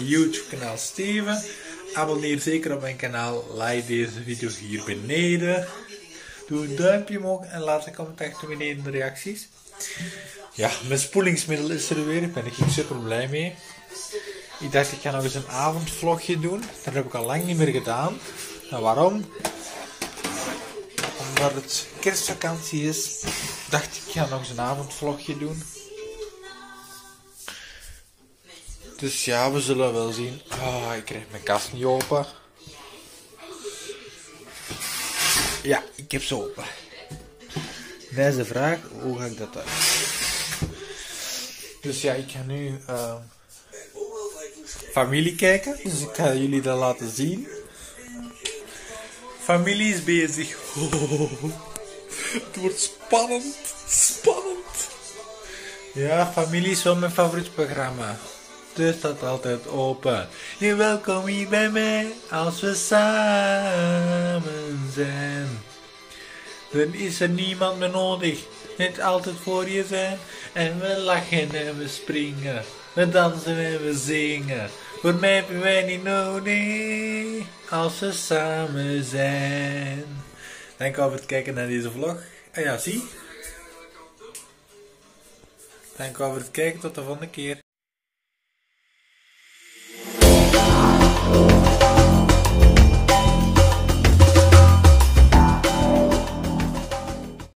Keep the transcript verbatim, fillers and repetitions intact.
mijn YouTube kanaal Steven. Abonneer zeker op mijn kanaal. Like deze video hier beneden. Doe een duimpje omhoog en laat een comment achter beneden in de reacties. Ja, mijn spoelingsmiddel is er weer. Daar ben ik super blij mee. Ik dacht ik ga nog eens een avondvlogje doen. Dat heb ik al lang niet meer gedaan. En waarom? Omdat het kerstvakantie is, dacht ik ik ga nog eens een avondvlogje doen. Dus ja, we zullen wel zien. Oh, ik krijg mijn kast niet open. Ja, ik heb ze open. Dat is de vraag, hoe ga ik dat doen? Dus ja, ik ga nu uh, familie kijken. Dus ik ga jullie dat laten zien. Familie is bezig. Oh, het wordt spannend. Spannend. Ja, familie is wel mijn favoriet programma. Dus staat altijd open. Je welkom hier bij mij als we samen zijn. Dan is er niemand meer nodig. Net altijd voor je zijn. En we lachen en we springen. We dansen en we zingen. Voor mij hebben wij niet nodig als we samen zijn. Dank voor het kijken naar deze vlog. Ah ja, zie. Dank voor het kijken. Tot de volgende keer.